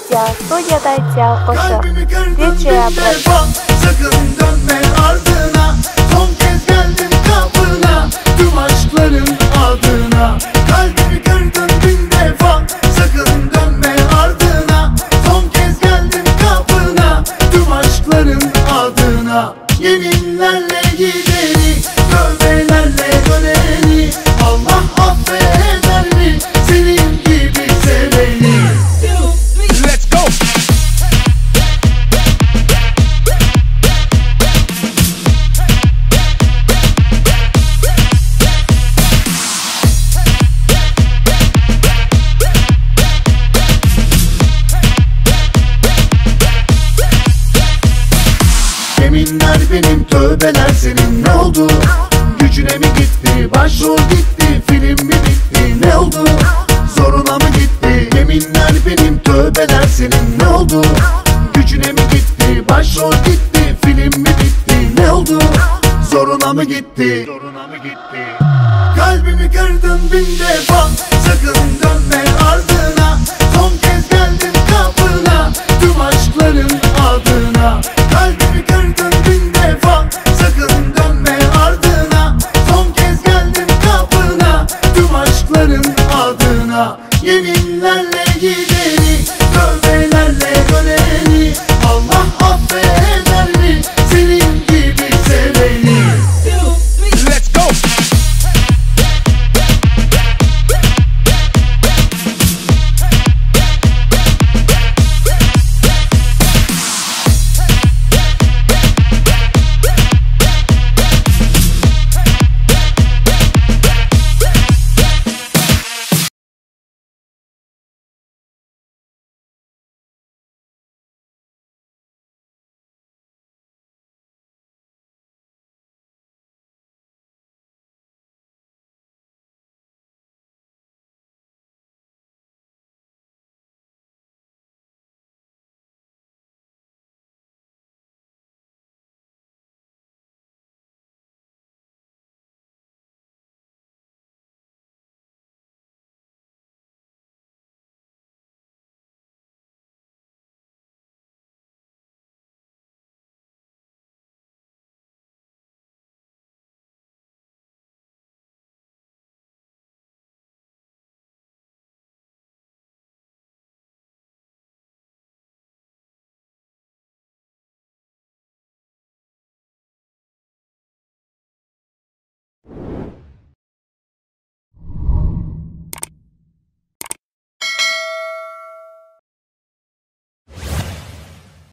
Stüdyo Sonya'da koşu Kalbimi kırdın DJ bin Abla. defa, sakın dönme ardına. Son kez geldim kapına, tüm aşkların adına. Kalbimi kırdın bin defa, sakın dönme ardına. Son kez geldim kapına, tüm aşkların adına. Yeminlerle gideni, tövbelerle döneni. Allah affeder mi senin gibi seveni? Let's go. Yeminler benim, tövbeler senin. Ne oldu? Gücüne mi gitti? Başrol gitti, film mi bitti? Ne oldu? Zoruna mı gitti? Yeminler benim, tövbeler senin. Ne oldu? Gücüne mi gitti? Başrol gitti, film mi bitti? Ne oldu? Zoruna mı gitti? Kalbimi kırdın bin